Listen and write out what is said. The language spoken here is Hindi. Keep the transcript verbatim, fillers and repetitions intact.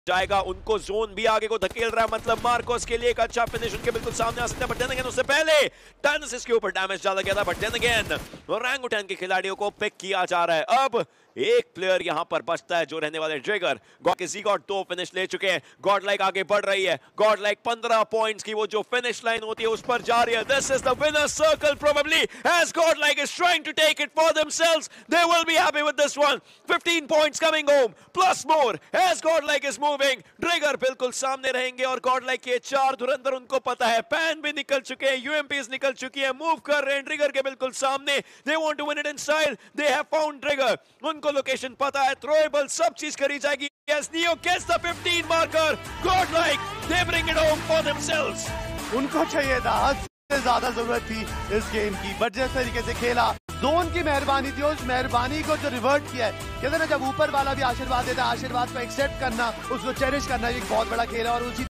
जाएगा, उनको जोन भी आगे को धकेल रहा है, मतलब मार्कोस के लिए एक अच्छा फिनिश उनके बिल्कुल सामने आ सकता है। बट देन अगेन उससे पहले टेनेसिस के ऊपर डैमेज डाला गया था, बट देन अगेन ओरंगुटैन के खिलाड़ियों को पिक किया जा रहा है। अब एक प्लेयर यहां पर बचता है जो रहने वाले ट्रिगर। गॉड के ज़ीगॉट दो फिनिश ले चुके हैं, गॉडलाइक आगे बढ़ रही है, गॉडलाइक पंद्रह पॉइंट्स की वो जो फिनिश लाइन होती है उस पर जा रही है। This is the winner circle probably as Godlike is trying to take it for themselves. They will be happy with this one. Fifteen points coming home plus more as Godlike is moving. Trigger बिल्कुल सामने रहेंगे और गॉडलाइक के चार धुरंधर उनको पता है, पैन भी निकल चुके हैं, यूएमपीज निकल चुकी है, मूव कर रहे हैं ट्रिगर के बिल्कुल सामने। They want to win it in style, they have found Trigger, उनको लोकेशन पता है, थ्रोएबल सब चीज करी जाएगी। Yes, Neo gets the fifteen marker. Godlike, they bring it home for themselves. उनको चाहिए था, हद से ज्यादा जरूरत थी इस गेम की, बट जिस तरीके से खेला, जोन की मेहरबानी थी, उस मेहरबानी को जो रिवर्ट किया है, कहते ना जब ऊपर वाला भी आशीर्वाद देता है, आशीर्वाद को एक्सेप्ट करना, उसको चेरिश करना, एक बहुत बड़ा खेल है। और उसी